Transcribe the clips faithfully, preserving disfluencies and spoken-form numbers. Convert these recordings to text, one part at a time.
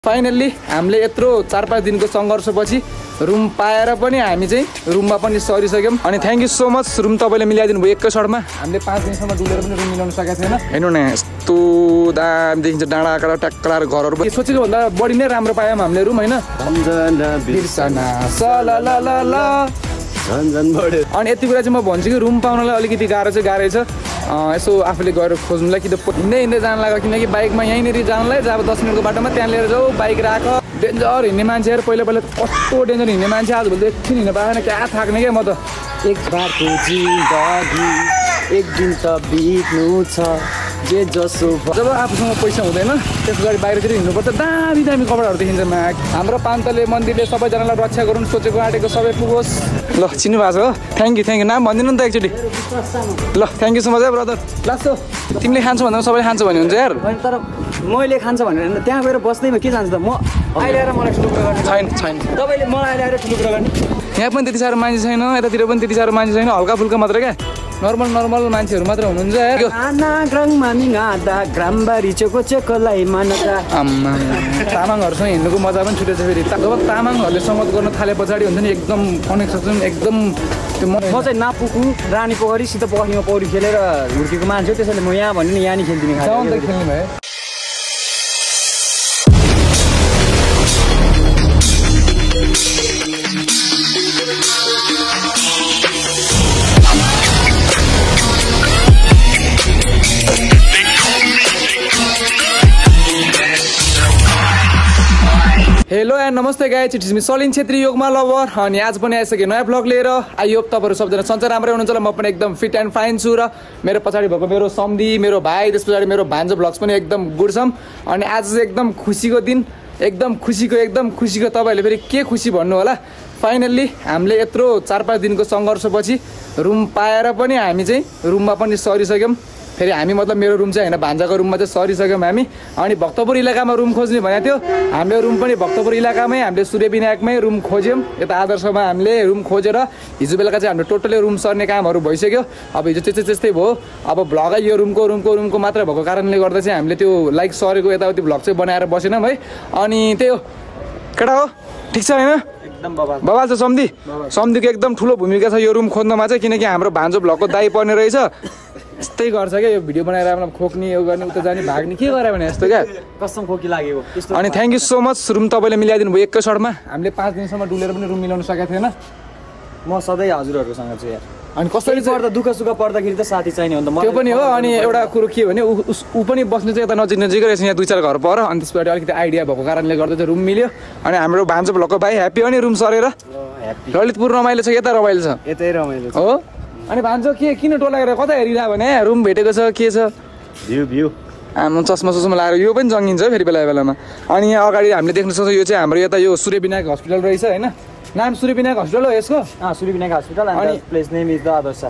Finally हामीले यत्रो चार पाँच दिनको सङ्घर्षपछि रुम पाएर पनि हामी चाहिँ रुममा पनि सरिसक्यौँ। अनि thank you so much room तपाईँले मिलाइदिनु भयो एकै सर्टमा। हामीले पाँच दिनसम्म डुलेर पनि रुम मिलाउन सकेको थिएन। हेर्नु न यस्तो दामी देखिन्छ, डाँडा आकार ट्याक्कलाएर घरहरू पनि सोचेको भन्दा बढी नै राम्रो पायौँ हामीले रुम होइन। अनि यति कुरा चाहिँ म भन्छु कि रुम पाउनलाई अलिकति गाह्रो चाहिँ गाह्रै छ। यसो आफूले गएर खोज्नुलाई कि त हिँड्दै हिँड्दै जान लाग्यो, किनकि बाइकमा यहीँनिर जानलाई जब दस मिनटको बाटोमा त्यहाँ लिएर जाऊ, बाइक राख। डेन्जर हिँड्ने मान्छेहरू पहिला पहिला कस्तो डेन्जर हिँड्ने मान्छे, आजभोलि एकछिन हिँड्नु पाएन क्या थाक्ने क्या म त। एक बाटो जिन्दगी एक दिन त बित्नु छ जे जसो। जब आफूसँग पैसा हुँदैन त्यसको गाडी बाहिरतिर हिँड्नुपर्छ, दामी दामी कपडाहरू देखिन्छ म्याक। हाम्रो पान्तले मन्दिरले सबैजनालाई रक्षा गरून्, सोचेको आँटेको सबै पुगोस्। ल चिन्नु भएको छ हो, थ्याङ्क यू थ्याङ्क यू। नाम भनिदिनु नि त एकचोटि। ल थ्याङ्क यू सो मच है ब्रदर। लास्ट तिमीले खान्छौ भन्दा सबैले खान्छ भन्ने हुन्छ यार। तर मैले खान्छ भनेर त्यहाँ गएर बस्दैमा के जान्छ त, म अहिले आएर मलाई ठुलो कुरा गर्ने छैन छैन। तपाईँले मलाई अहिले आएर ठुलो कुरा गर्ने। यहाँ पनि त्यति साह्रो मान्छे छैन, यतातिर पनि त्यति साह्रो मान्छे छैन, हल्का फुल्का मात्र क्या, नर्मल नर्मल मान्छेहरू मात्र हुनुहुन्छ यार। तामाङहरूसँग हिँड्नुको मजा पनि छुटेछ फेरि। जब तामाङहरूले सङ्गत गर्न थाले पछाडि हुन्छ नि एकदम कनेक्सन एकदम त्यो। म चाहिँ नापुकु रानी पोखरी सित पोखरीमा पौडी खेलेर हुर्केको मान्छे हो, त्यसैले म यहाँ भन्नु नि यहाँ नि खेल्दिने खालि खेल्ने भयो। हेलो एन्ड नमस्ते guys, it's me Salin Chhetri योगमा लभर। अनि आज पनि आइसक्यो नयाँ भ्लग लिएर। आई होप तपाईँहरू सबजना सन्चै राम्रै हुनुहुन्छ होला। म पनि एकदम फिट एन्ड फाइन छु र मेरो पछाडि भएको मेरो सम्धी, मेरो भाइ, त्यस पछाडि मेरो भान्जो भ्लग्स पनि एकदम गुड छौँ। अनि आज चाहिँ एकदम खुसीको दिन, एकदम खुसीको एकदम खुसीको। तपाईँहरूले फेरि के खुसी भन्नु होला। फाइनल्ली हामीले यत्रो चार पाँच दिनको सङ्घर्षपछि रुम पाएर पनि हामी चाहिँ रुममा पनि सरिसक्यौँ। फेरि हामी मतलब मेरो रुम चाहिँ होइन, भान्जाको रुममा चाहिँ सरिसक्यौँ हामी। अनि भक्तपुर इलाकामा रुम खोज्ने भनेको थियो हामीले, रुम पनि भक्तपुर इलाकामै हामीले सूर्य विनायकमै रुम खोज्यौँ। यता आदर्शमा हामीले रुम खोजेर हिजो बेलुका चाहिँ हाम्रो टोटली रुम सर्ने कामहरू भइसक्यो। अब हिजो त्यस्तै त्यस्तै भयो। अब भ्लगै यो रुमको रुमको रुमको मात्र भएको कारणले गर्दा चाहिँ हामीले त्यो लाइक सरेको यताउति भ्लग चाहिँ बनाएर बसेनौँ है। अनि त्यही हो केटा हो, ठिक छ होइन? एकदम बबाल बबाल छ सम्धी। सम्धीको एकदम ठुलो भूमिका छ यो रुम खोज्नमा चाहिँ, किनकि हाम्रो भान्जो भ्लगको दाइ पर्ने रहेछ। यस्तै गर्छ क्या यो भिडियो बनाएर मतलब खोक्ने, यो गर्ने, उता जाने, भाग्ने, के गरे भने यस्तो क्या कसम खोकी लागेको। अनि thank you so much room तपाईँले मिलाइदिनु भयो एकै सर्टमा। हामीले पाँच दिनसम्म डुलेर पनि रुम मिलाउन सकेको थिएन। म सधैँ हजुरहरूसँग छु यार। अनि कसरी पर्दा दुःख सुख पर्दाखेरि त साथी चाहिने हो नि त। त्यो पनि हो। अनि एउटा कुरो के भने ऊ पनि बस्ने चाहिँ यता नजिक नजिकै रहेछ, यहाँ दुई चार घर पर। अनि त्यसबाट अलिकति आइडिया भएको कारणले गर्दा चाहिँ रुम मिल्यो। अनि हाम्रो भान्जो भ्लगको भाइ ह्याप्पी हो नि रुम सरेर। ललितपुर रमाइलो छ, यता रमाइलो छ, यतै रमाइलो छ हो। अनि भान्जो के किन टोलाएर कता हेरिरह भने रुम भेटेको छ, के छ भ्यू भ्यू हाम्रो चस्मा चस्मा लगाएर यो पनि जङ्गिन्छ फेरि बेला बेलामा। अनि यहाँ अगाडि हामीले देख्न सक्छौँ यो चाहिँ हाम्रो यता यो सूर्य विनायक हस्पिटल रहेछ होइन। नाम सूर्य विनायक हस्पिटल हो यसको? अँ सूर्य विनायक हस्पिटल। अनि place name is the Adarsh.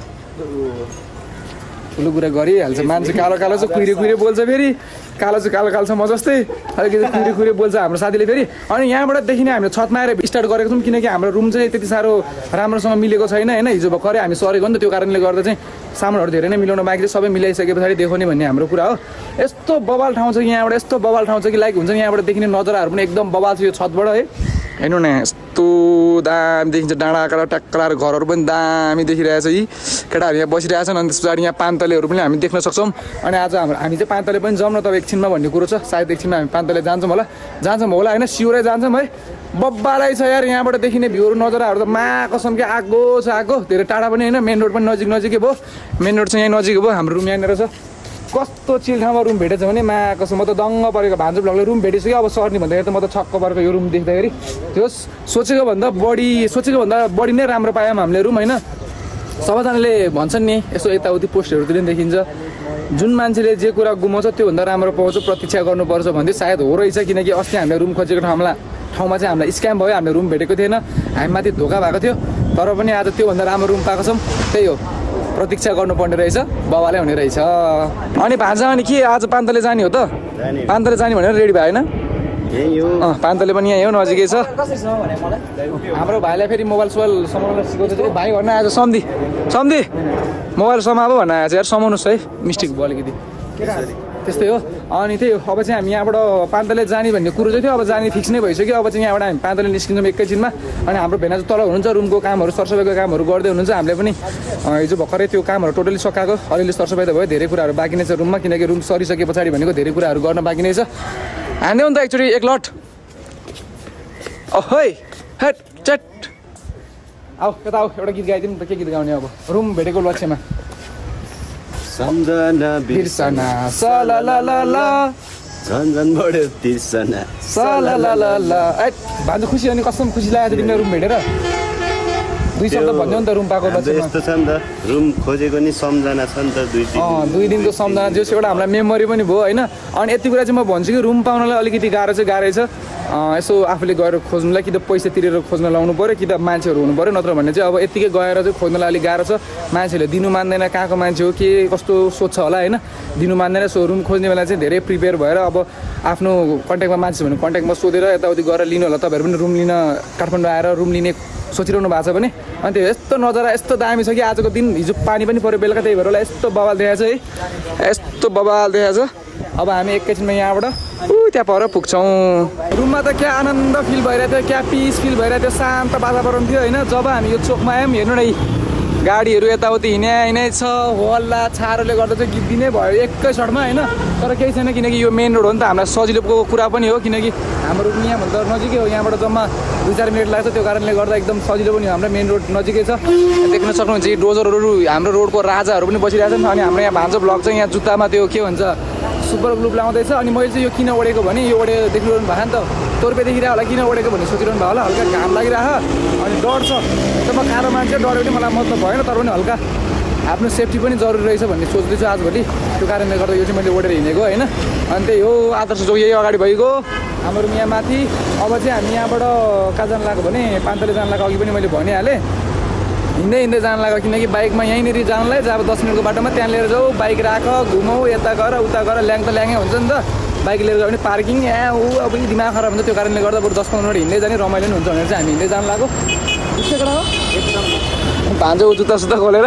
ठुलो कुरा गरिहाल्छ मान्छे। कालो कालो चाहिँ कुहिरे कुहिरे बोल्छ, फेरि कालो चाहिँ कालो कालो छ म जस्तै, अलिकति कुहिरे कुहिरे बोल्छ हाम्रो साथीले फेरि। अनि यहाँबाट देखिने हामीले छतमा आएर स्टार्ट गरेको छौँ, किनकि हाम्रो रुम चाहिँ त्यति साह्रो राम्रोसँग मिलेको छैन होइन। हिजो भर्खरै हामी सरेको नि त, त्यो कारणले गर्दा चाहिँ सामानहरू धेरै नै मिलाउन बाँकी छ। सबै मिलाइसके पछाडि देखाउने भन्ने हाम्रो कुरा हो। यस्तो बबाल ठाउँ छ कि यहाँबाट, यस्तो बबाल ठाउँ छ कि लाइक हुन्छ नि यहाँबाट देखिने नजराहरू पनि एकदम बबाल छ यो छतबाट है। हेर्नु न यस्तो दामी देखिन्छ, डाँडा आकार ट्याक्कलाएर घरहरू पनि दामी देखिरहेछ। यी केटाहरू यहाँ बसिरहेछन्। अनि त्यस पछाडि यहाँ पान्तलेहरू पनि हामी देख्न सक्छौँ। अनि आज हाम्रो हामी चाहिँ पान्तले पनि जाउँ न त एकछिनमा भन्ने कुरो छ। सायद एकछिनमा हामी पान्तले जान्छौँ होला, जान्छौँ होला होइन, सिउरै जान्छौँ है। बब्बालै छ यार यहाँबाट देखिने भ्यूहरू नजराहरू त मा कसम के आगो छ आगो। धेरै टाढा पनि होइन, मेन रोड पनि नजिक नजिकै भयो। मेन रोड चाहिँ यहाँ नजिक भयो, हाम्रो रुम यहाँनिर छ। कस्तो चिल ठाउँमा रुम भेटेछ भने मा कसम म त दङ्ग परेको। भान्जो भ्लगले रुम भेटिसक्यो, अब सर्ने भन्दाखेरि त म त छक्क परेको यो रुम देख्दाखेरि। त्यो सोचेको भन्दा बढी सोचेको भन्दा बढी नै राम्रो पायौँ हामीले रुम होइन। सबैजनाले भन्छन् नि यसो यताउति पोस्टहरूतिर पनि देखिन्छ, जुन मान्छेले जे कुरा गुमाउँछ त्योभन्दा राम्रो पाउँछ, प्रतीक्षा गर्नुपर्छ भन्दै सायद हो रहेछ। किनकि अस्ति हामीले रुम खोजेको ठाउँमा ठाउँमा चाहिँ हामीलाई स्क्याम भयो, हामीले रुम भेटेको थिएन, हामी माथि धोका भएको थियो। तर पनि आज त्योभन्दा राम्रो रुम पाएको छौँ। त्यही हो, प्रतीक्षा गर्नुपर्ने रहेछ, बबालै हुने रहेछ। अनि भान्जा अनि के आज पान्तले जाने हो त? पान्तले जाने भनेर रेडी भयो होइन? अँ पान्तले पनि यहीँ हो, नजिकै छ। हाम्रो भाइलाई फेरि मोबाइल सोबाइल समाउन सिकाउँछ भाइ भन्न आएछ। सम्धी सम्धी मोबाइल समाएको भन्न आएछ यार, समाउनुहोस् है, मिस्टेक भयो अलिकति। त्यस्तै हो अनि त्यही हो अब चाहिँ हामी यहाँबाट पान्तले जाने भन्ने कुरो चाहिँ थियो अब जाने फिक्स नै भइसक्यो अब चाहिँ यहाँबाट हामी पान्तले निस्किन्छौँ एकैछिनमा अनि हाम्रो भेना चाहिँ तल हुनुहुन्छ रुमको कामहरू सरसफाइको कामहरू गर्दै हुनुहुन्छ हामीले पनि हिजो भर्खरै त्यो कामहरू टोटली सकाएको अलिअलि सरसफाइ त भयो धेरै कुराहरू बाँकी नै छ रुममा किनकि रुम सरिसके पछाडि भनेको धेरै कुराहरू गर्न बाँकी नै छ हान्यौ नि त एकचोटि एक लट ओहै हेट चट आऊ यता आऊ एउटा गीत गाइदिउँ त के गीत गाउने अब रुम भेटेको लक्ष्यमा सम्झना बिर्सना सलललल झन्झन बढ्यो तिर्सना सलललल एट भान्जो खुसी अनि कसम खुसी लागेको तिमीले रुम भेटेर दुई शब्द भन्यो नि त रुम पाएको पछि यस्तो छ नि त रुम खोजेको नि सम्झना छ नि त दुई दिन अँ दुई दिनको सम्झना जो एउटा हामीलाई मेमोरी पनि भयो होइन अनि यति कुरा चाहिँ म भन्छु कि रुम पाउनलाई अलिकति गाह्रो चाहिँ गाह्रै छ यसो आफूले गएर खोज्नुलाई कि त पैसा तिरेर खोज्न लाउनु पऱ्यो कि त मान्छेहरू हुनु पऱ्यो नत्र भने चाहिँ अब यत्तिकै गएर चाहिँ खोज्नलाई अलिक गाह्रो छ मान्छेहरूले दिनु मान्दैन कहाँको मान्छे हो के कस्तो सोध्छ होला होइन दिनु मान्दैन सो रुम खोज्ने बेला चाहिँ धेरै प्रिपेयर भएर अब आफ्नो कन्ट्याक्टमा मान्छे भने कन्ट्याक्टमा सोधेर यताउति गएर लिनु होला तपाईँहरू पनि रुम लिन काठमाडौँ आएर रुम लिने सोचिरहनु भएको छ भने अनि त्यो यस्तो नजारा यस्तो दामी छ कि आजको दिन हिजो पानी पनि पऱ्यो बेलुका त्यही भएर होला यस्तो बवाल देखाएको छ है यस्तो बवाल देखाएको छ अब हामी एकैछिनमा यहाँबाट ऊ त्यहाँ पर पुग्छौँ रुममा त क्या आनन्द फिल भइरहेको थियो क्या पिस फिल भइरहेको थियो शान्त वातावरण थियो होइन जब हामी यो चोकमा आयौँ हेर्नु न गाडीहरू यताउति हिँडे हिँडै छ हल्ला छारोले गर्दा चाहिँ गीत दिनै भयो एकै सडमा होइन तर केही छैन किनकि यो मेन रोड हो नि त हामीलाई सजिलोको कुरा पनि हो किनकि हाम्रो रुम यहाँभन्दा नजिकै हो यहाँबाट जम्मा दुई चार मिनट लाग्छ त्यो कारणले गर्दा एकदम सजिलो पनि हो हाम्रो मेन रोड नजिकै छ देख्न सक्नुहुन्छ यी डोजरहरू हाम्रो रोडको राजाहरू पनि बसिरहेको छ अनि हाम्रो यहाँ भान्जो ब्लक चाहिँ यहाँ जुत्तामा त्यो के भन्छ सुपर ग्लुप लाउँदैछ अनि मैले चाहिँ यो किन ओढेको भने यो ओढे देख्नु भएको नि त सौ रुपियाँ देखिरहेको होला किन ओढेको भन्ने सोचिरहनु भयो होला हल्का घाम लागिरह अनि डर छ एकदम खारो मान्छे डर पनि मलाई मतलब भएन तर पनि हल्का आफ्नो सेफ्टी पनि जरुरी रहेछ भन्ने सोच्दैछु आजभोलि त्यो कारणले गर्दा यो चाहिँ मैले ओढेर हिँडेको होइन अनि त्यही हो आदर्श जो यही अगाडि भइगयो हाम्रो यहाँ माथि अब चाहिँ हामी यहाँबाट कहाँ जानु लाग्यो भने पान्तले जानु लाग्यो अघि पनि मैले भनिहालेँ हिँड्दै हिँड्दै जानु लाग्यो किनकि बाइकमा यहीँनिर जानलाई चाहिँ अब दस मिनटको बाटोमा त्यहाँ लिएर जाऊ बाइक राख घुमौ यता गर उता गर ल्याङ त ल्याङै हुन्छ नि त बाइक लिएर जाऊ भने पार्किङ यहाँ ऊ अब दिमाग खराब हुन्छ त्यो कारणले गर्दा बरु दस पन्ध्र मिनट हिँड्दै जाने रमाइलो पनि हुन्छ भनेर चाहिँ हामी हिँड्दै जानु लाग्यो उसै कुरा हो एकदम भान्जो जुत्ता सुत्ता खोलेर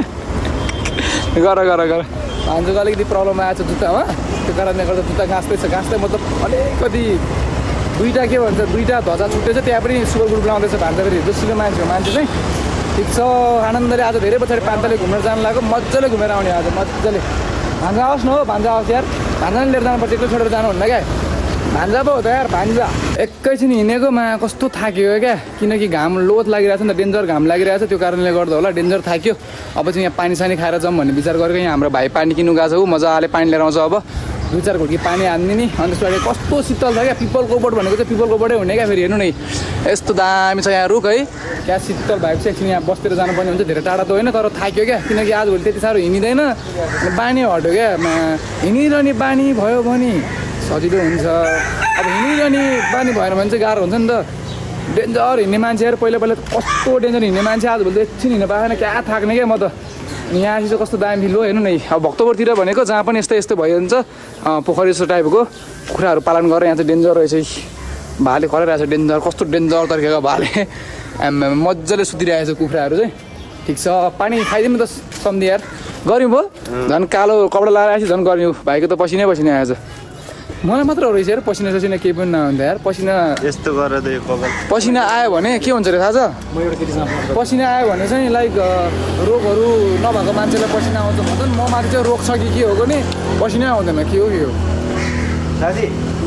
गर गर गर भान्जोको अलिकति प्रब्लम आएको छ जुत्तामा त्यो कारणले गर्दा जुत्ता गाँच्दैछ गाँच्दै मतलब अलिकति दुईवटा के भन्छ दुईवटा ध्वजा छुट्टेछ त्यहाँ पनि सुपर ग्रुप लाउँदैछ भान्जा फेरि जोसिलो मान्छे हो मान्छे चाहिँ ठिक छ आनन्दले आज धेरै पछाडि पान्तले घुमेर जानु लाग्यो मजाले घुमेर आउने आज मजाले भान्जा आओस् न हो भान्जा आओस् यार भान्जा नि लिएर जानुपर्छ एक्लै छोडेर जानुहुन्न क्या भान्जा पो हो त यार भान्जा एकैछिन हिँडेकोमा कस्तो थाक्यो क्या किनकि घाम लोत लागिरहेको छ नि त डेन्जर घाम लागिरहेको छ त्यो कारणले गर्दा होला डेन्जर थाक्यो अब चाहिँ यहाँ पानी सानी खाएर जाउँ भन्ने विचार गरेको यहाँ हाम्रो भाइ पानी किन्नु गएको छ ऊ मजाले पानी लिएर आउँछ अब दुई चार घुट्की पानी हान्ने नि अनि त्यसपछि कस्तो शीतल छ क्या पिपलको बोट भनेको चाहिँ पिपलको बोटै हुने क्या फेरि हेर्नु न यस्तो दामी छ यहाँ रुख है क्या शीतल भएको चाहिँ एकछिन यहाँ बसेर जानुपर्ने हुन्छ धेरै टाढा त होइन तर थाक्यो क्या किनकि आजभोलि त्यति साह्रो हिँडिँदैन बानी हट्यो क्या हिँडिरहने बानी भयो भने सजिलो हुन्छ अब हिँडिरहने बानी भएन भने चाहिँ गाह्रो हुन्छ नि त डेन्जर हिँड्ने मान्छेहरू पहिला पहिला कस्तो डेन्जर हिँड्ने मान्छे आजभोलि त एकछिन हिँड्नु पाएन क्या थाक्ने क्या म त यहाँ चाहिँ कस्तो दामी फिल हो हेर्नु न अब भक्तपुरतिर भनेको जहाँ पनि यस्तो यस्तो भइन्छ पोखरी जस्तो टाइपको कुखुराहरू पालन गरेर यहाँ चाहिँ डेन्जर रहेछ भाले कराइरहेको छ डेन्जर कस्तो डेन्जर तर्केको भाले मजाले सुतिरहेको छ कुखुराहरू चाहिँ ठिक छ पानी खाइदिउँ त सम्झि यार गऱ्यौँ भयो झन् कालो कपडा लगाएर आएपछि झन् गऱ्यौँ भाइको त पसिनै पसिना आएछ मलाई मात्र हो रहेछ यार पसिना ससिना केही पनि नहुँदा यार पसिना यस्तो गरेर त यो कपाल पसिना आयो भने के हुन्छ अरे थाहा छ पसिना आयो भने चाहिँ लाइक रोगहरू नभएको मान्छेलाई पसिना आउँछ भन्छ नि म माथि चाहिँ रोग छ कि के हो नि पसिना आउँदैन के हो के हो साथी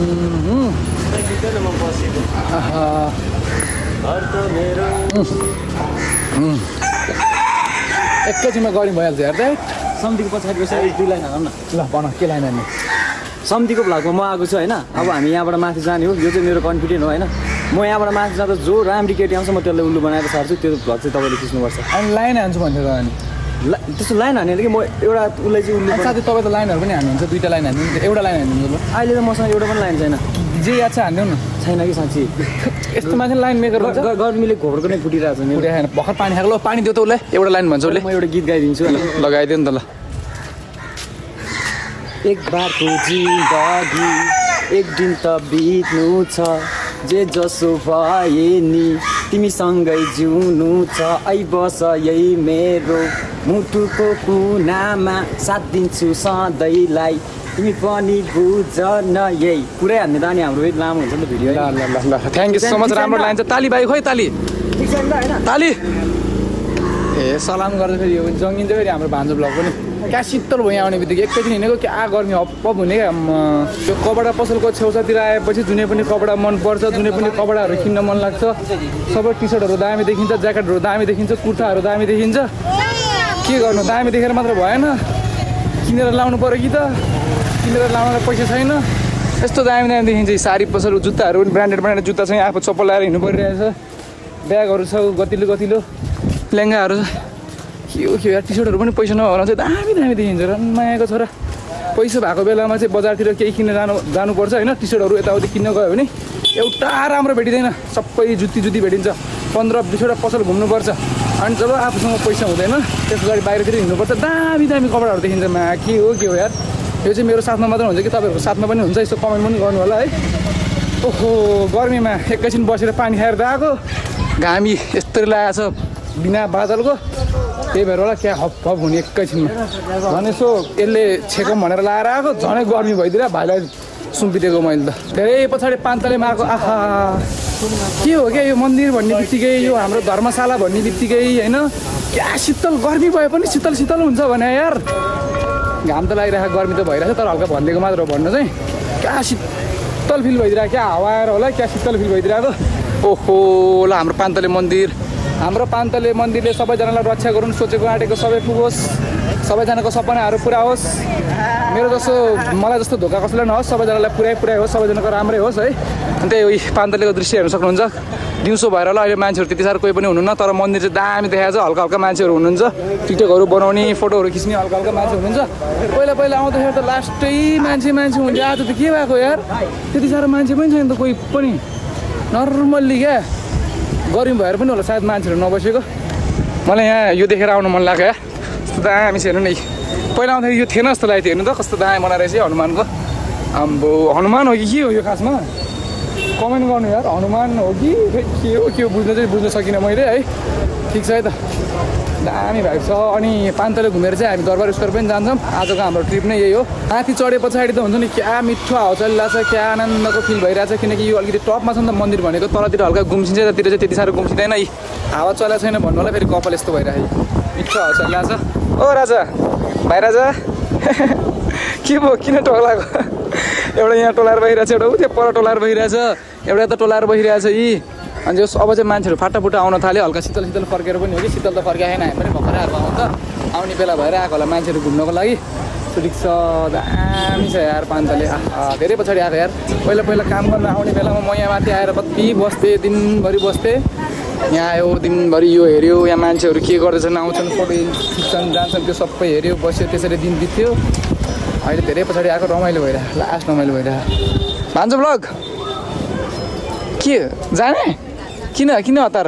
एकैछिनमा गरी भइहाल्छ यार त सम्धिको पछाडि यसरी दुई लाइन हालौँ न ल भन के लाइन हाल्ने सम्धिको भ्लगमा म आएको छु होइन अब हामी यहाँबाट माथि जाने हो यो चाहिँ मेरो कन्फिडेन्ट हो होइन म यहाँबाट माथि जाँदा जो राम्री केटी आउँछ म त्यसलाई उल्लु बनाएर सार्छु त्यो भ्लग चाहिँ तपाईँले खिच्नुपर्छ अनि लाइन हान्छु भन्थ्यो त अनि ला त्यस्तो लाइन हानेर कि म एउटा उसलाई चाहिँ उल्लु साथै तपाईँ त लाइनहरू पनि हान्नुहुन्छ दुईवटा लाइन हान्नु एउटा लाइन हान्नु अहिले त मसँग एउटा पनि लाइन छैन जे याद छ हान्नु न छैन कि साँच्ची यस्तो मान्छे लाइन मेकर हुन्छ गर्मीले घोडको नै फुटिरहेको छ मेरो खाएन भर्खर पानी खाएको ल पानी दियो त उसलाई एउटा लाइन भन्छ उसले म एउटा गीत गाइदिन्छु लगाइदियो नि त ल एक बारको जिन्दगी एक दिन त बित्नु छ जे जसो भए नि तिमीसँगै जिउनु छ ऐ बस यही मेरो मुटुको कुनामा साथ दिन्छु सधैँलाई तिमी पनि बुझ न यही पुरै हान्ने त अनि हाम्रो लामो हुन्छ नि त भिडियो ल ल ल ल थ्याङ्क यू सो मच राम्रो लाइन छ ताली भाइ खोइ ताली ठिक छ नि त हैन ताली ए सलाम गर्दा फेरि यो जङ्गिन्छ फेरि हाम्रो भान्जो ब्लग पनि क्या शीतल भयो यहाँ आउने बित्तिकै एकैछिन हिँडेको क्या गर्मी हप हुने क्या यो कपडा पसलको छेउछातिर आएपछि जुनै पनि कपडा मनपर्छ जुनै पनि कपडाहरू किन्न मन लाग्छ सबै टी सर्टहरू दामी देखिन्छ ज्याकेटहरू दामी देखिन्छ कुर्ताहरू दामी देखिन्छ के गर्नु दामी देखेर मात्र भएन किनेर लाउनु पऱ्यो कि त किनेर लाउनलाई पैसा छैन यस्तो दामी दामी देखिन्छ साडी पसल जुत्ताहरू पनि ब्रान्डेड ब्रान्डेड जुत्ता छ आफू चप्पल लगाएर हिँड्नु परिरहेछ ब्यागहरू छ गतिलो गतिलो लेङ्गाहरू छ के हो के हो टी सर्टहरू पनि पैसा नभएर चाहिँ दामी दामी देखिन्छ र मायाको छोरा पैसा भएको बेलामा चाहिँ बजारतिर केही किन्न जानु जानुपर्छ होइन टी सर्टहरू यताउति किन्न गयो भने एउटा राम्रो भेटिँदैन सबै जुत्ती जुत्ती भेटिन्छ पन्ध्र बिसवटा पसल घुम्नुपर्छ अनि जब आफूसँग पैसा हुँदैन त्यस गरी बाहिरतिर हिँड्नुपर्छ दामी दामी कपडाहरू देखिन्छ मा के हो के हो यार यो चाहिँ मेरो साथमा मात्र हुन्छ कि तपाईँहरूको साथमा पनि हुन्छ यसो कमेन्ट पनि गर्नु होला है ओहो गर्मीमा एकैछिन बसेर पानी खाएर त आएको घामी यस्तरी लागेको छ बिना बादलको त्यही भएर होला क्या हप हप हुने एकैछिनमा झन् यसो यसले छेकौँ भनेर लाएर आएको झनै गर्मी भइदिएर भाइलाई सुम्पिदिएको मैले त धेरै पछाडि पान्तलेमा आएको आहा के हो क्या यो मन्दिर भन्ने बित्तिकै यो हाम्रो धर्मशाला भन्ने बित्तिकै होइन क्या शीतल गर्मी भए पनि शीतल शीतल हुन्छ भने यार घाम त लागिरहेको गर्मी त भइरहेको छ तर हल्का भनिदिएको मात्र हो भन्नु चाहिँ क्या शीतल फिल भइदिरहेको क्या हावा आएर होला क्या शीतल फिल भइदिरहेको ओहो ल हाम्रो पान्तले मन्दिर हाम्रो पान्तले मन्दिरले सबैजनालाई रक्षा गरून् सोचेको आँटेको सबै पुगोस् सबैजनाको सपनाहरू पुरा होस् मेरो जस्तो मलाई जस्तो धोका कसैलाई नहोस् सबैजनालाई पुरै पुरै होस् सबैजनाको राम्रै होस् है अनि त्यही पान्तलेको दृश्य हेर्न सक्नुहुन्छ दिउँसो भएर होला अहिले मान्छेहरू त्यति साह्रो कोही पनि हुनुहुन्न तर मन्दिर चाहिँ दामी देखाएको छ हल्का हल्का मान्छेहरू हुनुहुन्छ टिकटकहरू बनाउने फोटोहरू खिच्ने हल्का हल्का मान्छे हुनुहुन्छ पहिला पहिला आउँदाखेरि त लास्टै मान्छे मान्छे हुन्थ्यो आज त के भएको यार त्यति साह्रो मान्छे पनि छैन त कोही पनि नर्मल्ली क्या गर्मी भएर पनि होला सायद मान्छेहरू नबसेको मलाई यहाँ यो देखेर आउनु मन लाग्यो यार कस्तो दामी छ हेर्नु नि पहिला आउँदाखेरि यो थिएन जस्तो लागेको थियो हेर्नु त कस्तो दामी बनाएर रहेछ हनुमानको आम्बो हनुमान हो कि के हो यो खासमा कमेन्ट गर्नु यार हनुमान हो कि के हो के हो बुझ्नु चाहिँ बुझ्न सकिनँ मैले है ठिक छ है त दामी भएको छ अनि पान्तले घुमेर चाहिँ हामी दरबार स्क्वायर पनि जान्छौँ आजको हाम्रो ट्रिप नै यही हो माथि चढे पछाडि त हुन्छ नि क्या मिठो हावा चलिरहेको छ क्या आनन्दको फिल भइरहेको छ किनकि यो अलिकति टपमा छ नि त मन्दिर भनेको तलतिर हल्का गुम्सिन्छ यतातिर चाहिँ त्यति साह्रो गुम्सिँदैन है हावा चलेको छैन भन्नु होला फेरि कपाल यस्तो भइरहेको मिठो हावा चलिरहेको छ ओ राजा भाइ राजा के भयो किन टोलाएको एउटा यहाँ टोलाएर बहिरहेको छ एउटा उ त्यो पर टोलाएर बहिरहेछ एउटा यता टोलाएर बहिरहेछ यी अनि जस अब चाहिँ मान्छेहरू फाटाफुटा आउन थाल्यो हल्का शीतल शीतल फर्केर पनि हो कि शीतल त फर्काएन हामी पनि भर्खरै आएको आउनु त आउने बेला भएर आएको होला मान्छेहरू घुम्नको लागि ठिक छ दामी छ यार पान्तले धेरै पछाडि आएको यार पहिला पहिला काम गर्न आउने बेलामा म यहाँ माथि आएर कति बस्थेँ दिनभरि बस्थेँ यहाँ आयो दिनभरि यो हेऱ्यो यहाँ मान्छेहरू के गर्दैछन् आउँछन् फोटो खिच्छन् जान्छन् त्यो सबै हेऱ्यो बस्यो त्यसरी दिन बित्थ्यो अहिले धेरै पछाडि आएको रमाइलो भइरहेको लास्ट रमाइलो भइरहेको भान्जो ब्लग के जाने किन किन हतार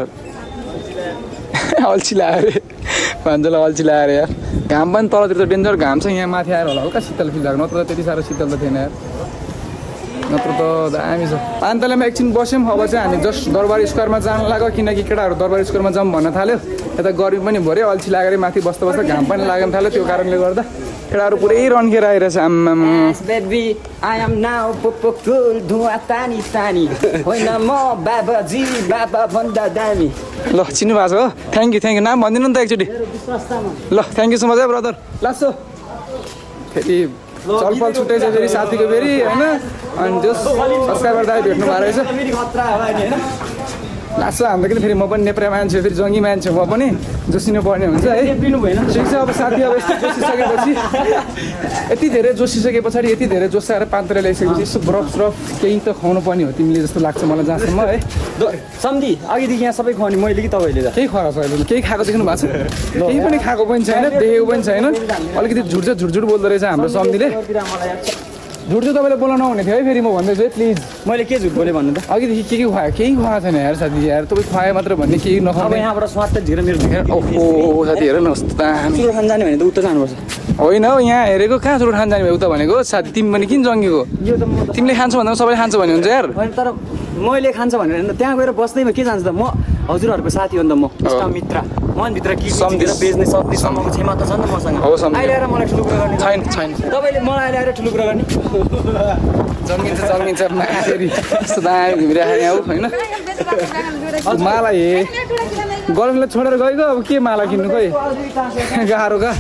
अल्छी लगायो अरे भान्जोलाई अल्छी लगाएर यार घाम पनि तलतिर त डेन्जर घाम छ यहाँ माथि आएर होला हल्का शीतल फिल भएको नत्र त त्यति साह्रो शीतल त थिएन यार नत्र त दामी छ पान्तलेमा एकछिन बस्यौँ अब चाहिँ हामी जस्ट दरबार स्क्वायरमा जानु लाग्यो किनकि केटाहरू दरबार स्क्वायरमा जाऊँ भन्न थाल्यो यता गर्मी पनि भऱ्यो अल्छी लागेर माथि बस्दा बस्दा घाम पनि लाग्न थाल्यो त्यो कारणले गर्दा केटाहरू पुरै रन्केर आइरहेछ आम्मामा बेबी आई एम नाउ पोपोकुल धुवा तानी तानी होइन म बाबाजी बाबा भन्दा दामी ल चिन्नु भएको छ हो थ्याङ्क यू थ्याङ्क यू नाम भनिदिनु नि त एकचोटि ल थ्याङ्क यू सो मच है ब्रदर लासो फेरि चलफल छुट्टै छ फेरि साथीको फेरि होइन अनि त्यो सब्सक्राइबर दाइ भेट्नु भएको रहेछ लाग्छ हाम्रो किन फेरि म पनि नेपाली मान्छे फेरि जङ्गी मान्छे म पनि जोसिनु पर्ने हुन्छ है ठिक छ अब साथी अब यस्तो जोसिसकेपछि यति धेरै जोसिसके पछाडि यति धेरै जोसाएर पान्तले ल्याइसकेपछि यसो बरफ सरफ केही त खुवाउनु पर्ने हो तिमीले जस्तो लाग्छ मलाई जहाँसम्म है सम्धि अघिदेखि यहाँ सबै खुवाउने मैले कि तपाईँले त केही खुवाएको छ अहिले केही खाएको देख्नु भएको छ केही पनि खाएको पनि छैन देखेको पनि छैन अलिकति झुट झुट बोल्दो रहेछ हाम्रो सम्धिले झुट चाहिँ तपाईँले बोल्न नहुने थियो है फेरि म भन्दैछु है प्लिज मैले के झुट बोलेँ भन्नु त अघिदेखि के के खुवायो केही खुवाएको छैन यार साथी यार तपाईँ खुवायो मात्र भन्ने केही नखाऊ यहाँबाट स्वाद झिर मेरो झिर ओहो साथी हेर न कस्तो चुरो खान जाने भने त उता जानुपर्छ होइन हौ यहाँ हेरेको कहाँ चुरो खान जाने भयो उता भनेको साथी तिमी पनि किन जङ्गेको यो त म तिमीले खान्छौ भन्दा सबैले खान्छ भन्ने हुन्छ यार तर मैले खान्छ भनेर त्यहाँ गएर बस्दैमा के जान्छ त म हजुरहरूको साथी हो नि त म इष्ट मित्र मनभित्र के सम्झेर बेच्ने सक्ने सम्मको क्षमता छ नि त मसँग अहिले आएर मलाई ठुलो कुरा गर्ने छैन छैन तपाईँले मलाई अहिले आएर ठुलो कुरा गर्ने जन्मिन्छ जन्मिन्छ फेरि यस्तो दामी घुमिरहेको यहाँ होइन माला हे गर्मीलाई छोडेर गएको अब के माला किन्नु खोइ गाह्रो का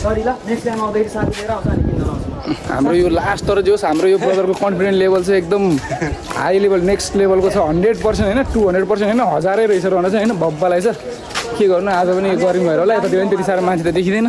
हाम्रो यो लास्ट तर जोस् हाम्रो यो ब्रदरको कन्फिडेन्ट लेभल चाहिँ एकदम हाई लेभल नेक्स्ट लेभलको छ हन्ड्रेड पर्सेन्ट होइन टू हन्ड्रेड पर्सेन्ट होइन हजारै रहेछ रहेन चाहिँ होइन भब्बालाई छ के गर्नु आज पनि गर्मी भएर होला यतातिर पनि त्यति साह्रो मान्छे त देखिँदैन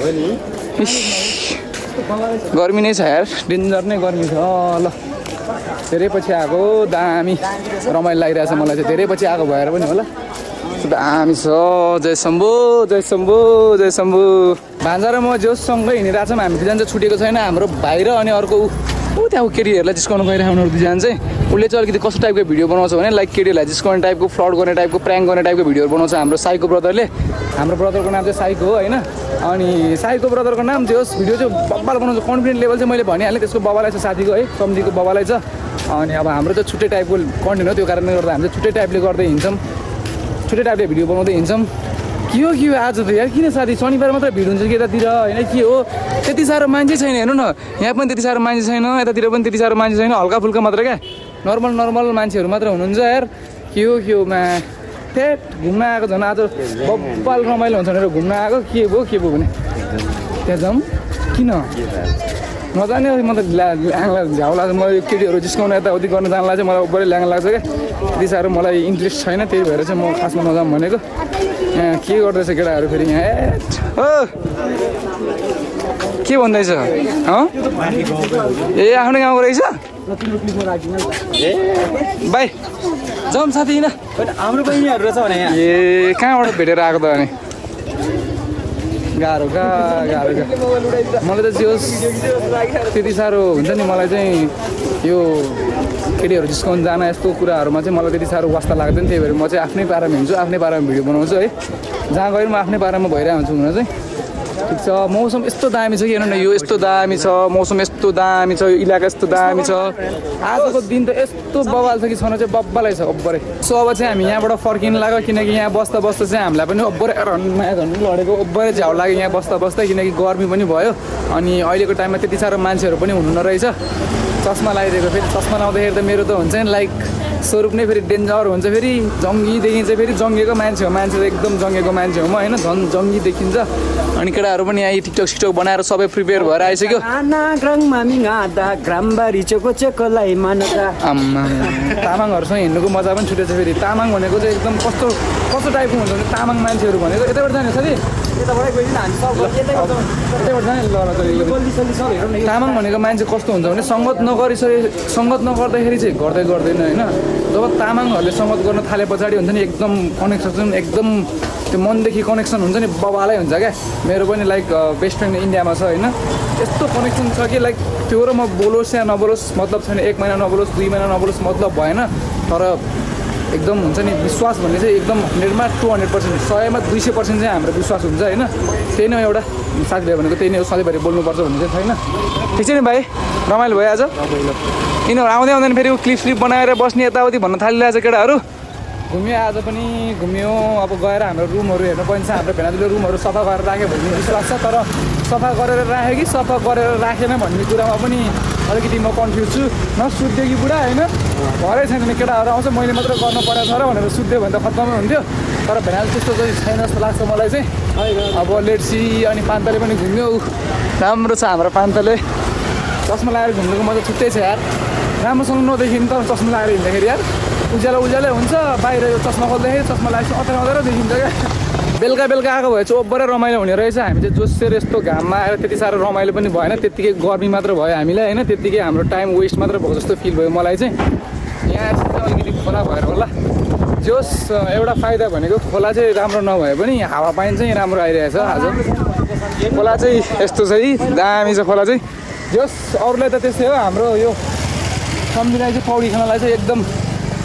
गर्मी नै छ यार डेन्जर नै गर्मी छ ल धेरै पछि आएको दामी रमाइलो लागिरहेछ मलाई चाहिँ धेरै पछि आएको भएर पनि होला दामी छ जय शम्भु जय शम्भु जय शम्भु भान्जा र म जोसँगै हिँडिरहेको छौँ हामी दुईजना चाहिँ छुटेको छैन हाम्रो भाइ र अनि अर्को ऊ त्यहाँ केटीहरूलाई जिस्काउनु गइरहेको उनीहरू दुईजना चाहिँ उसले चाहिँ अलिकति कस्तो टाइपको भिडियो बनाउँछ भने लाइक केटीहरूलाई जिस्काउने टाइपको फ्लड गर्ने टाइपको प्र्याङ्क गर्ने टाइपको भिडियोहरू बनाउँछ हाम्रो साईको ब्रदरले हाम्रो ब्रदरको नाम चाहिँ साईको हो होइन अनि साईको ब्रदरको नाम चाहिँ होस् भिडियो चाहिँ बब्बाल बनाउँछ कन्फिडेन्ट लेभल चाहिँ मैले भनिहालेँ त्यसको बाबालाई छ साथीको है सम्झीको बाबालाई छ अनि अब हाम्रो चाहिँ छुट्टै टाइपको कन्टेन्ट हो त्यो कारणले गर्दा हामी चाहिँ छुट्टै टाइपले गर्दै हिँड्छौँ छुट्टै टाइपले भिडियो बनाउँदै हिँड्छौँ के हो के हो आज त यार किन साथी शनिबार मात्र भिड हुन्छ कि यतातिर होइन के हो त्यति साह्रो मान्छे छैन हेर्नु न यहाँ पनि त्यति साह्रो मान्छे छैन यतातिर पनि त्यति साह्रो मान्छे छैन हल्का फुल्का मात्र क्या नर्मल नर्मल मान्छेहरू मात्र हुनुहुन्छ यार के हो के हो मा त्यहाँ घुम्न आएको झन् आज बब्बाल रमाइलो हुन्छ भनेर घुम्न आएको के भयो के भयो भने त्यहाँ जाउँ किन नजाने म त ल्याङ झ्याउ लाग्छ मलाई केटीहरू जिस्काउन यताउति गर्न जानलाई चाहिँ मलाई बढी ल्याङ लाग्छ क्या त्यति साह्रो मलाई इन्ट्रेस्ट छैन त्यही भएर चाहिँ म खासमा नजाऊँ भनेको यहाँ के गर्दैछ केटाहरू फेरि यहाँ ए हो के भन्दैछ ए आफ्नो गाउँको रहेछ भाइ जाउँ साथी किन हाम्रो बहिनीहरू रहेछ भने यहाँ ए कहाँबाट भेटेर आएको त अनि गाह्रो का गाह्रो का मलाई त जे होस् त्यति साह्रो हुन्छ नि मलाई चाहिँ यो केटीहरू जिस्काउनु जान यस्तो कुराहरूमा चाहिँ मलाई त्यति साह्रो वास्ता लाग्दैन त्यही भएर म चाहिँ आफ्नै पारामा हिँड्छु आफ्नै पारामा भिडियो बनाउँछु है जहाँ गएर म आफ्नै पारामा भइरहेको हुन्छु हुन चाहिँ ठिक छ मौसम यस्तो दामी छ कि हेर्नु न यो यस्तो दामी छ मौसम यस्तो दामी छ यो इलाका यस्तो दामी छ आजको दिन त यस्तो बवाल छ कि छन चाहिँ बब्बालै छ अब्बरै सो अब चाहिँ हामी यहाँबाट फर्किनु लाग्यो किनकि यहाँ बस्दा बस्दा चाहिँ हामीलाई पनि अब्बरै रन्माया झन् लडेको अब्बरै झ्याउ लाग्यो यहाँ बस्दा बस्दा किनकि गर्मी पनि भयो अनि अहिलेको टाइममा त्यति साह्रो मान्छेहरू पनि हुनु नरहेछ चस्मा लगाइदिएको फेरि चस्मा लाउँदाखेरि त मेरो त हुन्छ नि लाइक स्वरूप नै फेरि डेन्जर हुन्छ फेरि जङ्गी देखिन्छ फेरि जङ्गेको मान्छे हो मान्छे त एकदम जङ्गेको मान्छे हो म होइन झन् जङ्गी देखिन्छ अनि केटाहरू पनि यहाँ टिकटक सिकटक बनाएर सबै प्रिपेयर भएर आइसक्यो तामाङहरूसँग हिँड्नुको मजा पनि छुटेछ फेरि तामाङ भनेको चाहिँ एकदम कस्तो कस्तो टाइपको हुन्छ भने तामाङ मान्छेहरू भनेको यताबाट जाने साथी तामाङ भनेको मान्छे कस्तो हुन्छ भने सङ्गत नगरिसके सङ्गत नगर्दाखेरि चाहिँ गर्दै गर्दैन होइन जब तामाङहरूले सङ्गत गर्न थाले पछाडि हुन्छ नि एकदम कनेक्सन एकदम त्यो मनदेखि कनेक्सन हुन्छ नि बबालै हुन्छ क्या मेरो पनि लाइक बेस्ट फ्रेन्ड इन्डियामा छ होइन यस्तो कनेक्सन छ कि लाइक त्यो र म बोलोस् या नबोलोस् मतलब छैन एक महिना नबोलोस् दुई महिना नबोलोस् मतलब भएन तर एकदम हुन्छ नि विश्वास भन्ने चाहिँ एकदम हन्ड्रेडमा टू हन्ड्रेड पर्सेन्ट सयमा दुई सय पर्सेन्ट चाहिँ हाम्रो विश्वास हुन्छ होइन त्यही नै एउटा साथीभाइ भनेको त्यही नै हो सधैँभरि बोल्नुपर्छ भन्ने चाहिँ छैन ठिक छ नि भाइ रमाइलो भयो आज यिनीहरू आउँदै आउँदैन फेरि क्लिप स्लिप बनाएर बस्ने यताउति भन्न थालिरहेछ केटाहरू घुम्यो आज पनि घुम्यो अब गएर हाम्रो रुमहरू हेर्नु पर्छ हाम्रो भेनाजुले रुमहरू सफा गरेर राख्यो भन्ने विश्वास छ तर सफा गरेर राख्यो कि सफा गरेर राखेन भन्ने कुरामा पनि अलिकति म कन्फ्युज छु न सुत्यो कि बुढा होइन घरै छैन नि केटाहरू आउँछ मैले मात्र गर्नु परेको छ र भनेर सुत्यो भने त खत्तमै हुन्थ्यो तर भेनाजु त्यस्तो चाहिँ छैन जस्तो लाग्छ मलाई चाहिँ अब लेट्सी अनि पान्तले पनि घुम्यो राम्रो छ हाम्रो पान्तले चस्मा लगाएर घुम्नुको मजा छुट्टै छ यार राम्रोसँग नदेखिनु तर चस्मा लगाएर हिँड्दाखेरि यार उज्यालो उज्यालै हुन्छ बाहिर यो चस्मा खोल्दाखेरि चस्मा लगाएपछि अँध्यारो अँध्यारो देखिन्छ क्या बेलुका बेलुका आएको भए चाहिँ ओभरै रमाइलो हुने रहेछ हामी चाहिँ जोसेर यस्तो घाममा आएर त्यति साह्रो रमाइलो पनि भएन त्यत्तिकै गर्मी मात्र भयो हामीलाई होइन त्यत्तिकै हाम्रो टाइम वेस्ट मात्र भएको जस्तो फिल भयो मलाई चाहिँ यहाँ चाहिँ अलिकति खोला भएर होला जोस एउटा फाइदा भनेको खोला चाहिँ राम्रो नभए पनि हावा पानी चाहिँ राम्रो आइरहेछ आज खोला चाहिँ यस्तो छ है दामी छ खोला चाहिँ जोस अरूलाई त त्यस्तै हो हाम्रो यो सम्झिँदै चाहिँ पौडी खेल्नलाई चाहिँ एकदम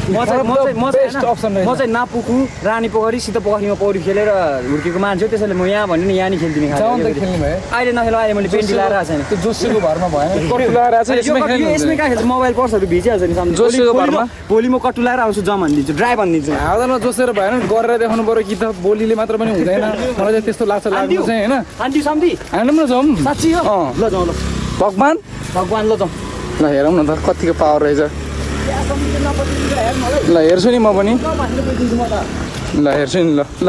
म चाहिँ म चाहिँ म Best चाहिँ option होइन, रहेछ। म चाहिँ नापुखु रानी पोखरी सीता पोखरीमा पौडी खेलेर हुर्केको मान्छे हो त्यसैले म यहाँ भन्यो नि यहाँ नि खेल्दिने जाउँ त खालको खेल्ने भयो अहिले नखेल अहिले मैले पेन्टी लाएर आएको छैन त्यो जोसेको भरमा भएन कट्टु लगाएर आएको छ यसमै यो- खेल्नु यो- यसमै कहाँ खेल्छ मोबाइल पर्सहरू भिजिहाल्छ नि सामने जोसेको भोलि- भोलि भरमा? म- भोलि म कट्टु लाएर आउँछु जम भनिदिन्छु ड्राई भनिदिन्छु हावामा जोसेर भएन गरेर देखाउनु पर्यो कि त बोलीले मात्र पनि हुँदैन मलाई चाहिँ त्यस्तो लाग्छ लाग्नु चाहिँ होइन शान्ति शान्ति हान्डौँ न जाउँ साँच्ची हो अँ। ल जाउँ ल भगवान् भगवान् ल जाउँ ल हेरौँ न त कतिको पावर रहेछ ल हेर्छु नि म पनि ल हेर्छु नि ल ल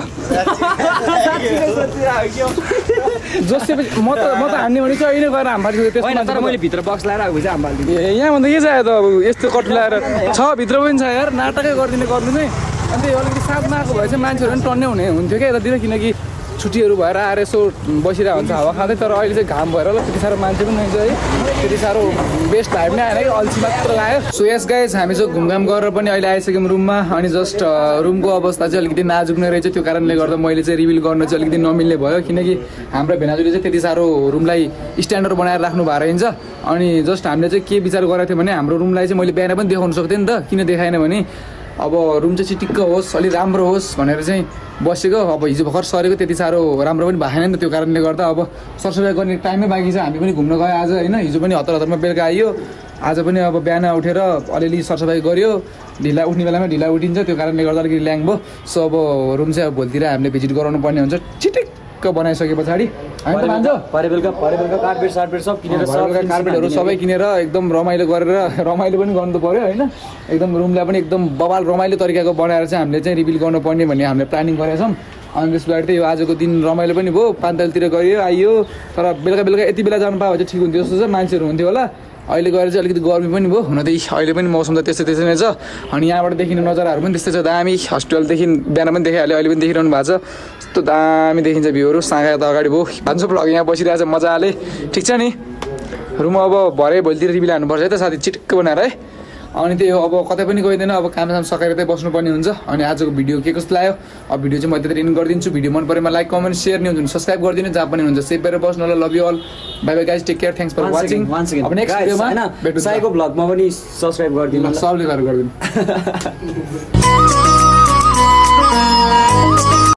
जोसे म त म त हान्ने भने चाहिँ अहिले गएर हाम फालिसक्यो होइन तर त्यसमा मैले भित्र बक्स लाएर आएको चाहिँ हाम हालिदिन्छु ए यहाँभन्दा के चाहियो त अब यस्तो कट्टु लगाएर छ भित्र पनि छ यार नाटकै गरिदिने गरिदिने अन्त यो अलिकति साथमा आएको भए चाहिँ मान्छेहरू पनि टन्ने हुने हुन्थ्यो क्या यतातिर किनकि छुट्टीहरू भएर आएर यसो बसिरहेको हुन्छ हावा खाँदै तर अहिले चाहिँ घाम भएर होला त्यति साह्रो मान्छे पनि रहन्छ है त्यति साह्रो बेस्ट भाइ पनि आएन कि अल्छी मात्र लाग्यो सो यस गाइज हामी चाहिँ घुमघाम गरेर पनि अहिले आइसक्यौँ रुममा अनि जस्ट रुमको अवस्था चाहिँ अलिकति नाजुक नै रहेछ त्यो कारणले गर्दा मैले चाहिँ रिभिल गर्न चाहिँ अलिकति नमिल्ने भयो किनकि हाम्रो भेनाजुले चाहिँ त्यति साह्रो रुमलाई स्ट्यान्डर्ड बनाएर राख्नु भएको रहेछ अनि जस्ट हामीले चाहिँ के विचार गरेको थियौँ भने हाम्रो रुमलाई चाहिँ मैले बिहान पनि देखाउन सक्थेँ नि त किन देखाएन भने अब रुम चाहिँ चिटिक्क होस् अलिक राम्रो होस् भनेर चाहिँ बसेको अब हिजो भर्खर सरेको त्यति साह्रो राम्रो पनि भएन नि त त्यो कारणले गर्दा अब सरसफाइ गर्ने टाइमै बाँकी छ हामी पनि घुम्न गयो आज होइन हिजो पनि हतार हतारमा बेलुका आइयो आज पनि अब बिहान उठेर अलिअलि सरसफाइ गऱ्यो ढिला उठ्ने बेलामा ढिला उठिन्छ त्यो कारणले गर्दा अलिकति ल्याङ भयो सो अब रुम चाहिँ अब भोलितिर हामीले भिजिट गराउनु पर्ने हुन्छ छिटिक्क बनाइसके पछाडि हामी त मान्छौँ परे बेलुका परे बेलुका कार्पेट सार्पेट सब किनेर सब घरका कार्पेटहरू सबै किनेर एकदम रमाइलो गरेर रमाइलो पनि गर्नु पर्यो होइन एकदम रुमलाई पनि एकदम बवाल रमाइलो तरिकाको बनाएर चाहिँ हामीले चाहिँ रिभिल गर्नुपर्ने भन्ने हामीले प्लानिङ गरेका छौँ अनि त्यस पछाडि चाहिँ यो आजको दिन रमाइलो पनि भयो पान्तलतिर गयो आइयो तर बेलुका बेलुका यति बेला जानु पायो भने चाहिँ ठिक हुन्थ्यो जस्तो छ मान्छेहरू हुन्थ्यो होला अहिले गएर चाहिँ अलिकति गर्मी पनि भयो हुन त अहिले पनि मौसम त त्यस्तै त्यस्तै नै छ अनि यहाँबाट देखिने नजाराहरू पनि त्यस्तै छ दामी हस्पिटलदेखि बिहान पनि देखाइहाल्यो अहिले पनि देखिरहनु भएको छ यस्तो दामी देखिन्छ भ्यूहरू साँगा त अगाडि भयो भान्सो भ्लग यहाँ बसिरहेको छ मजाले ठिक छ नि रुम अब भरे भोलितिर रिभिल हान्नुपर्छ है त साथी चिटिक्क बनाएर है अनि त्यो अब कतै पनि गइँदैन अब कामसाम सकाएर त्यही बस्नुपर्ने हुन्छ अनि आजको भिडियो के कस्तो लाग्यो अब भिडियो चाहिँ म त्यतिर इन गरिदिन्छु भिडियो मन परेमा लाइक कमेन्ट सेयर नि हुन्छ सब्सक्राइब गरिदिनु जहाँ पनि हुन्छ सेभ गरेर बस्नु होला love you all bye bye guys take care thanks for watching अब नेक्स्ट भिडियोमा होइन साईको भ्लगमा पनि सब्सक्राइब गरिदिनु सबले गरेर गरिदिनु